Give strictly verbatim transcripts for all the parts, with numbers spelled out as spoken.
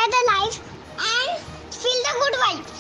enjoy the life and feel the good vibes.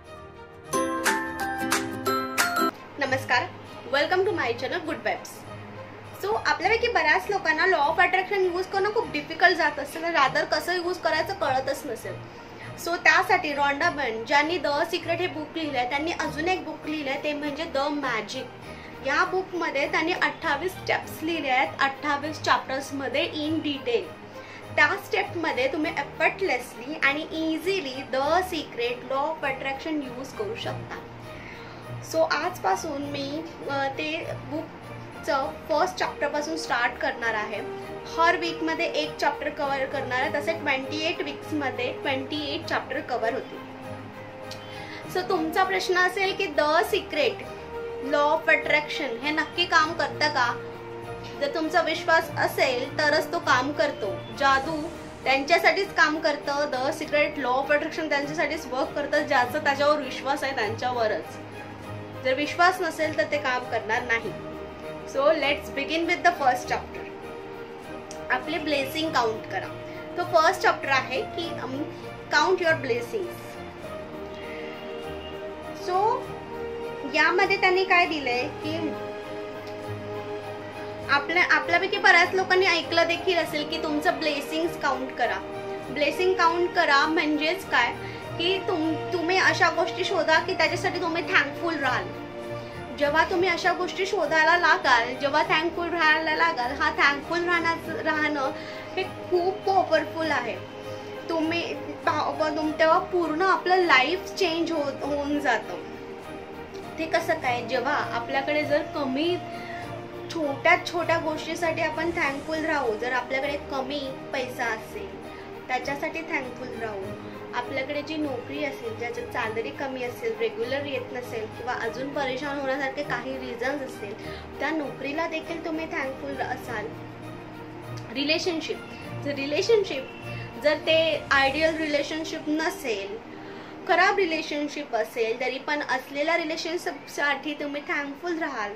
नमस्कार, welcome to my channel good vibes. So आपल्यापैकी बऱ्याच लोकांना law of attraction use करणं खूप difficult जात असेल, रादर कसं यूज करायचं कळतच नसेल. सो त्यासाठी रॉन्डा बर्न ज्यांनी द सिक्रेट हे बुक लिहिलं आहे त्यांनी अजून एक बुक लिहिलं आहे, ते म्हणजे द मॅजिक. या बुकमध्ये त्यांनी अठ्ठावीस स्टेप्स लिहिले आहेत, अठ्ठावीस चॅप्टर्समध्ये इन डिटेल. त्या स्टेपमध्ये तुम्ही एफर्टलेसली आणि easily the secret law of attraction use करू शकता. सो आजपासून मी ते बुकचं फर्स्ट चॅप्टरपासून स्टार्ट करणार आहे. हर वीकमध्ये एक चॅप्टर कव्हर करणार आहे, तसे ट्वेंटी एट वीक्समध्ये ट्वेंटी एट चॅप्टर कव्हर होतील. सो तुमचा प्रश्न असेल की the secret law of attraction हे नक्की काम करतं का? जर तुमचा विश्वास असेल तरच तो काम करतो. जादू त्यांच्यासाठीच काम करतं. The secret law of attraction त्यांच्यासाठीच वर्क करतं ज्याचा त्याच्यावर विश्वास आहे त्यांच्यावरच. जर विश्वास नसेल तर ते काम करणार नाही. So let's begin with the first chapter. आपले ब्लेसिंग काउंट करा. तो फर्स्ट चॅप्टर आहे की काउंट युअर ब्लेसिंग्स. सो यामध्ये त्यांनी काय दिलंय की आपल्या आपल्यापैकी बऱ्याच लोकांनी ऐकलं देखील असेल की तुमचं ब्लेसिंग्स काउंट करा. ब्लेसिंग काउंट करा म्हणजेच काय की तुम तुम्ही अशा गोष्टी शोधा की त्याच्यासाठी तुम्ही थँकफुल राहाल. जेव्हा तुम्ही अशा गोष्टी शोधायला लागाल, जेव्हा थँकफुल राहायला लागाल, हा थँकफुल राहणं राहणं हे खूप पॉवरफुल आहे. तुम्ही तेव्हा पूर्ण आपलं लाईफ चेंज हो होऊन जातं. ते कसं काय? जेव्हा आपल्याकडे जर कमी छोट्या छोट्या गोष्टीसाठी आपण थँकफुल राहू. जर आपल्याकडे कमी पैसा असेल त्याच्यासाठी थँकफुल राहू. आपल्याकडे जी नोकरी असेल ज्याच्यात सॅलरी कमी असेल, रेग्युलर येत नसेल किंवा अजून परेशान होण्यासारखे काही रिझन्स असतील, त्या नोकरीला देखील तुम्ही थँकफुल असाल. रिलेशनशिप जर रिलेशनशिप जर ते आयडियल रिलेशनशिप नसेल, खराब रिलेशनशिप असेल, तरी पण असलेल्या रिलेशनशिपसाठी तुम्ही थँकफुल राहाल.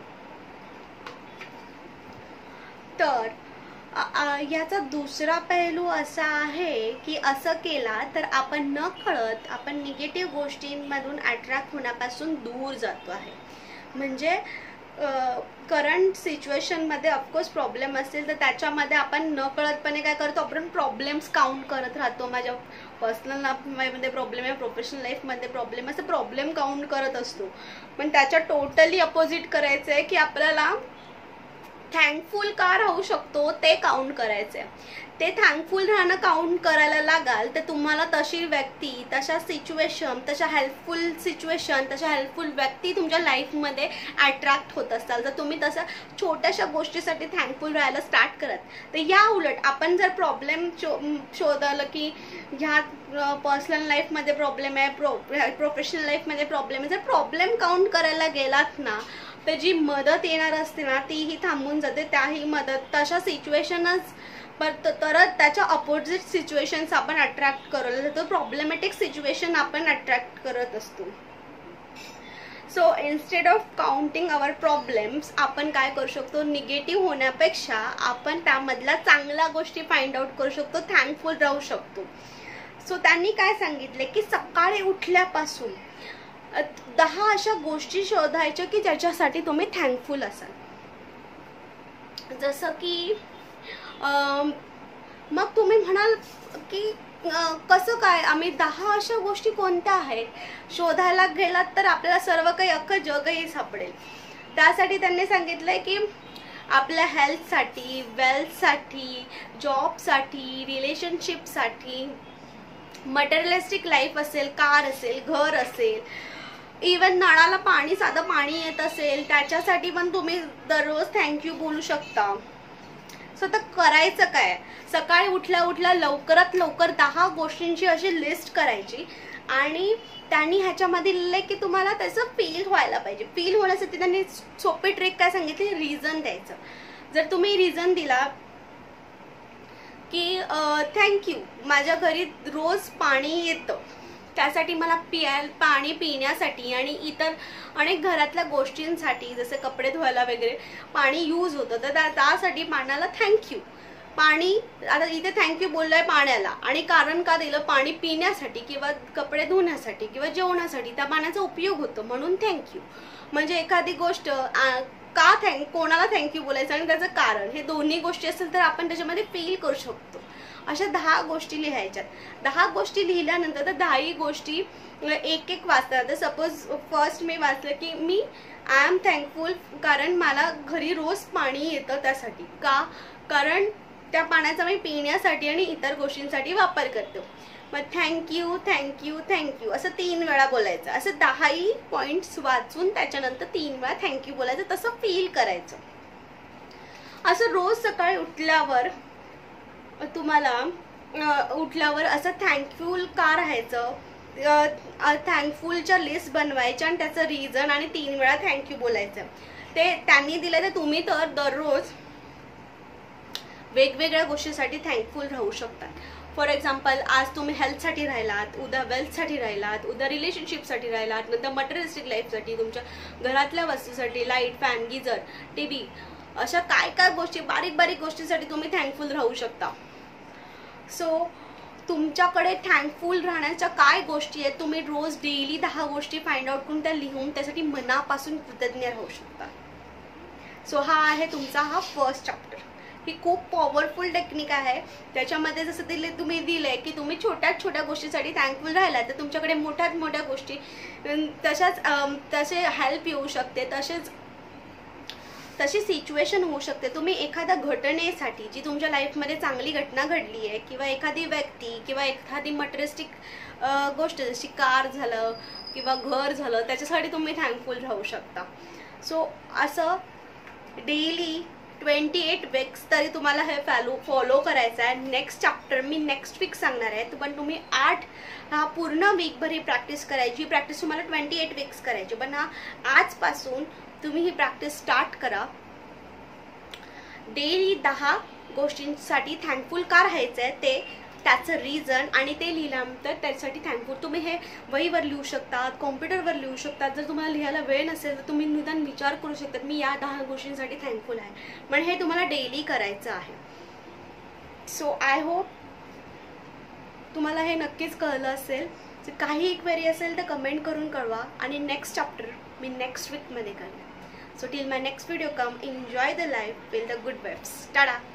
तर याचा दुसरा पैलू असा आहे की असं केला तर आपण न कळत आपण निगेटिव्ह गोष्टींमधून अट्रॅक्ट होण्यापासून दूर जातो आहे. म्हणजे करंट सिच्युएशनमध्ये ऑफकोर्स प्रॉब्लेम असेल तर त्याच्यामध्ये आपण न कळतपणे काय करतो, आपण प्रॉब्लेम्स काउंट करत राहतो. माझ्या पर्सनल लाईफमध्ये प्रॉब्लेम आहे, प्रोफेशनल लाईफमध्ये प्रॉब्लेम, असं प्रॉब्लेम काउंट करत असतो. पण त्याच्या टोटली अपोजिट करायचं आहे की आपल्याला थँकफुल का राहू शकतो ते काउंट करायचंय. ते थँकफुल राहणं काउंट करायला लागाल तर तुम्हाला तशी व्यक्ती, तशा सिच्युएशन, तशा हेल्पफुल सिच्युएशन, तशा हेल्पफुल व्यक्ती तुमच्या लाईफमध्ये अट्रॅक्ट होत असतात जर तुम्ही तसं छोट्याशा गोष्टीसाठी थँकफुल राहायला स्टार्ट करत. तर या उलट आपण जर प्रॉब्लेम शो शोधलं की ह्या पर्सनल लाईफमध्ये प्रॉब्लेम आहे, प्रो प्रोफेशनल लाईफमध्ये प्रॉब्लेम आहे, जर प्रॉब्लेम काउंट करायला गेलात ना तर जी मदत येणार असते ना तीही थांबून जाते. त्याही मदत तशा सिच्युएशनच परत तरच त्याच्या अपोजिट सिच्युएशन्स आपण अट्रॅक्ट करत जातो. प्रॉब्लेमॅटिक सिच्युएशन आपण अट्रॅक्ट करत असतो. So instead of counting our problems आपण काय करू शकतो, निगेटिव्ह होण्यापेक्षा आपण त्यामधल्या चांगल्या गोष्टी फाइंड आउट करू शकतो, थँकफुल राहू शकतो. सो त्यांनी काय सांगितले की सकाळी उठल्यापासून दहा अशा गोष्टी शोधायच्या की ज्याच्यासाठी तुम्ही थँकफुल असाल. जसं की मग तुम्ही म्हणाल की कसं काय, आम्ही दहा अशा गोष्टी कोणत्या आहेत शोधायला गेलात तर आपल्याला सर्व काही अख्खं जगही सापडेल. त्यासाठी त्यांनी सांगितलंय की आपल्या हेल्थसाठी, वेल्थसाठी, जॉबसाठी, रिलेशनशिपसाठी, मटेरियलिस्टिक लाईफ असेल, कार असेल, घर असेल, इवन नळाला पाणी, साधं पाणी येत असेल त्याच्यासाठी पण तुम्ही दररोज थँक्यू बोलू शकता. सो तर करायचं काय, सकाळी उठल्या उठल्या लवकरात लवकर दहा गोष्टींची अशी लिस्ट करायची आणि त्यांनी ह्याच्यामध्ये लिहिलंय की तुम्हाला त्याचं फील व्हायला पाहिजे. फील होण्यासाठी त्यांनी सोपी ट्रिक काय सांगितली, रिझन द्यायचं. जर तुम्ही रिझन दिला की थँक्यू, माझ्या घरी रोज पाणी येतं, त्यासाठी मला पियाल पाणी पिण्यासाठी आणि इतर अनेक घरातल्या गोष्टींसाठी जसे कपडे धुवायला वगैरे पाणी यूज होतं, तर त्यासाठी पाण्याला थँक्यू. पाणी, आता इथे थँक्यू बोललोय पाण्याला, आणि कारण का दिलं, पाणी पिण्यासाठी किंवा कपडे धुण्यासाठी किंवा जेवणासाठी त्या पाण्याचा उपयोग होतो म्हणून थँक्यू. म्हणजे एखादी गोष्ट का थँक कोणाला थँक्यू बोलायचं आणि त्याचं कारण, हे दोन्ही गोष्टी असेल तर आपण त्याच्यामध्ये फील करू शकतो. अशा दहा गोष्टी लिहायच्यात. दहा गोष्टी लिहिल्यानंतर तर दहाही गोष्टी एक एक वाचतात. तर सपोज फर्स्ट मी वाचलं की मी आय एम थँकफुल कारण मला घरी रोज पाणी येतं, त्यासाठी का, कारण त्या पाण्याचा मी पिण्यासाठी आणि इतर गोष्टींसाठी वापर करतो. मग थँक्यू थँक्यू थँक्यू असं तीन वेळा बोलायचं. असं दहाही पॉईंट्स वाचून त्याच्यानंतर तीन वेळा थँक्यू बोलायचं, तसं फील करायचं. असं रोज सकाळी उठल्यावर तुम्हाला उठल्यावर असं थँकफुल का राहायचं, थँकफुलच्या लिस्ट बनवायच्या आणि त्याचं रिझन आणि तीन वेळा थँक्यू बोलायचं. ते त्यांनी दिलं तर तुम्ही तर दररोज वेगवेगळ्या गोष्टीसाठी थँकफुल राहू शकतात. फॉर एक्झाम्पल, आज तुम्ही हेल्थसाठी राहिलात, उद्या वेल्थसाठी राहिलात, उद्या रिलेशनशिपसाठी राहिलात, नंतर मटेरियलिस्टिक लाईफसाठी, तुमच्या घरातल्या वस्तूसाठी, light, fan, geyser, T V, अशा काय काय गोष्टी, बारीक बारीक गोष्टीसाठी तुम्ही थँकफुल राहू शकता. सो तुमच्याकडे थँकफुल राहण्याच्या काय गोष्टी आहेत, तुम्ही रोज डेली दहा गोष्टी फाइंड आउट करून त्या लिहून त्यासाठी मनापासून कृतज्ञ राहू शकता. सो हा आहे तुमचा हा फर्स्ट चॅप्टर. ही खूप पॉवरफुल टेक्निक आहे. त्याच्यामध्ये जसं दिले तुम्ही दिलंय की तुम्ही छोट्या छोट्या गोष्टीसाठी थँकफुल राहिला तर तुमच्याकडे मोठ्यात मोठ्या गोष्टी तशाच तसे हेल्प येऊ शकते, तसेच तशी सिच्युएशन होऊ शकते. तुम्ही एखाद्या घटनेसाठी, जी तुमच्या लाईफमध्ये चांगली घटना घडली आहे किंवा एखादी व्यक्ती किंवा एखादी मटेरियलिस्टिक गोष्ट जशी कार झालं किंवा घर झालं, त्याच्यासाठी तुम्ही थँकफुल राहू शकता. सो असं डेली ट्वेंटी एट वीक्स तरी तुम्हाला हे फॉलो फॉलो करायचं आहे. नेक्स्ट चॅप्टर मी नेक्स्ट वीक सांगणार आहे, पण तुम्ही आठ हा पूर्ण वीकभर ही प्रॅक्टिस करायची. प्रॅक्टिस तुम्हाला ट्वेंटी एट वीक्स करायची, पण हा आजपासून तुम्ही ही प्रॅक्टिस स्टार्ट करा. डेली दहा गोष्टींसाठी थँकफुल का राहायचं आहे ते, त्याचं रिझन आणि ते लिहिल्यानंतर त्यासाठी थँकफुल तुम्ही हे वहीवर लिहू शकतात, कॉम्प्युटरवर लिहू शकतात. जर तुम्हाला लिहायला वेळ नसेल तर तुम्ही निदान विचार करू शकतात मी या दहा गोष्टींसाठी थँकफुल आहे, पण हे तुम्हाला डेली करायचं आहे. सो आय होप तुम्हाला हे नक्कीच कळलं असेल. जर काही क्वेरी असेल तर कमेंट करून कळवा आणि नेक्स्ट चॅप्टर मी नेक्स्ट वीकमध्ये करेन. So till my next video come, enjoy the life, will the good vibes. Tata.